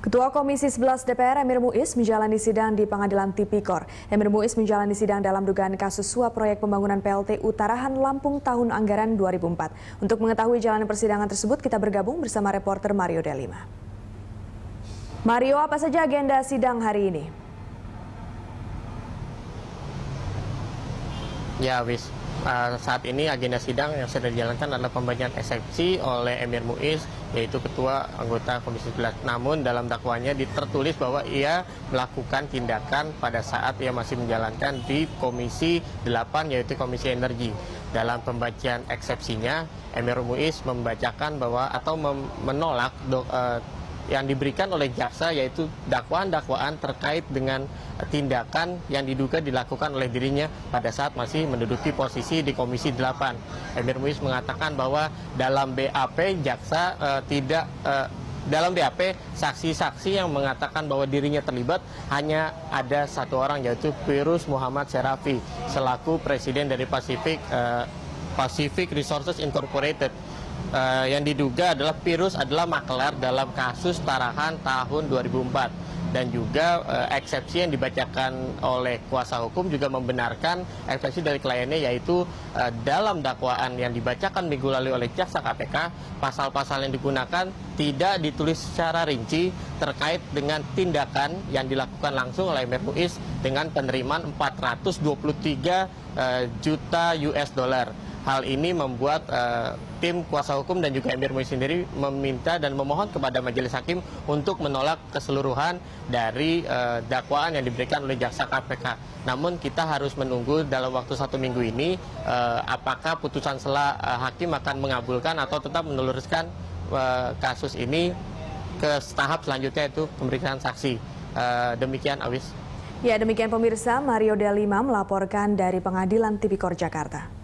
Ketua Komisi 11 DPR Emir Muiz menjalani sidang di Pengadilan Tipikor. Emir Muiz menjalani sidang dalam dugaan kasus suap proyek pembangunan PLT Utarahan Lampung tahun anggaran 2004. Untuk mengetahui jalannya persidangan tersebut, kita bergabung bersama reporter Mario Delima. Mario, apa saja agenda sidang hari ini? Ya, saat ini agenda sidang yang sedang dijalankan adalah pembacaan eksepsi oleh Emir Muiz, yaitu ketua anggota Komisi 11. Namun dalam dakwaannya tertulis bahwa ia melakukan tindakan pada saat ia masih menjalankan di Komisi 8, yaitu Komisi Energi. Dalam pembacaan eksepsinya, Emir Muiz membacakan bahwa atau menolak yang diberikan oleh jaksa, yaitu dakwaan-dakwaan terkait dengan tindakan yang diduga dilakukan oleh dirinya pada saat masih menduduki posisi di Komisi 8. Emir Muiz mengatakan bahwa dalam BAP jaksa dalam BAP saksi-saksi yang mengatakan bahwa dirinya terlibat hanya ada satu orang, yaitu Pirus Muhammad Serafi selaku presiden dari Pacific Resources Incorporated. Yang diduga adalah Pirus adalah maklar dalam kasus Tarahan tahun 2004, dan juga eksepsi yang dibacakan oleh kuasa hukum juga membenarkan eksepsi dari kliennya, yaitu dalam dakwaan yang dibacakan minggu lalu oleh jaksa KPK, pasal-pasal yang digunakan tidak ditulis secara rinci terkait dengan tindakan yang dilakukan langsung oleh Emir Muiz dengan penerimaan 423 juta US dollar. Hal ini membuat tim kuasa hukum dan juga Emir Muiz sendiri meminta dan memohon kepada majelis hakim untuk menolak keseluruhan dari dakwaan yang diberikan oleh jaksa KPK. Namun kita harus menunggu dalam waktu 1 minggu ini apakah putusan hakim akan mengabulkan atau tetap meneruskan kasus ini ke tahap selanjutnya, itu pemeriksaan saksi. Demikian, Awis. Ya, demikian pemirsa, Mario Delima melaporkan dari Pengadilan Tipikor Jakarta.